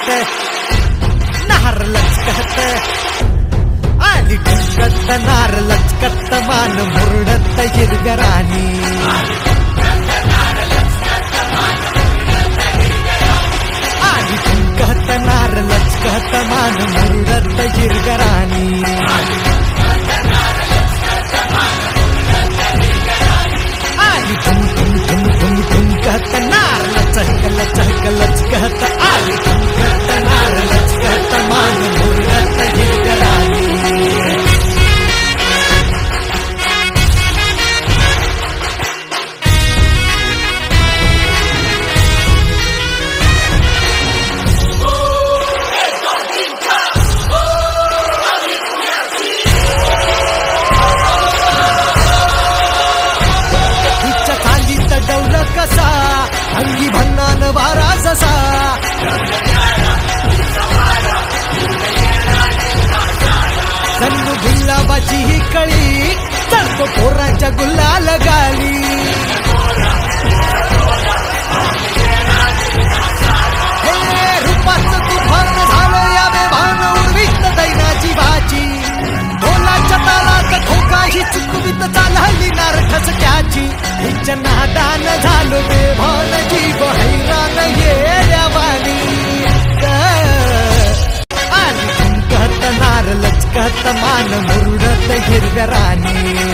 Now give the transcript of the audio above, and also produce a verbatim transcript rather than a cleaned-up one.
लचकत नार लचकत आली ठुमकत नार लचकत मान मुरडत हिरगराणी आली ठुमकत नार लचकत मान मुरडत हिरगराणी आली ठुम ठुम ठुम ठुम ठुमकत नार लचक लचक लचकत आली ठुमकत नार लचकत मान मुरडत हिरगराणी कसा अंगी भन्नान वारा जसा जन्नू गुलाबाची ही कळी चढतो पोरांच्या गुलाल गाली हे रूपाचं तुफान झालं या बेभान उर्वित दैनाची भाची ढोलाच्या तालात खोका ही चुकवीत चालली नार ठसक्याची हिच्या नादान झालो बेभान जीव हैरान येड्यावानी आली ठुमकत नार लचकत मान मुरडत हिरगराणी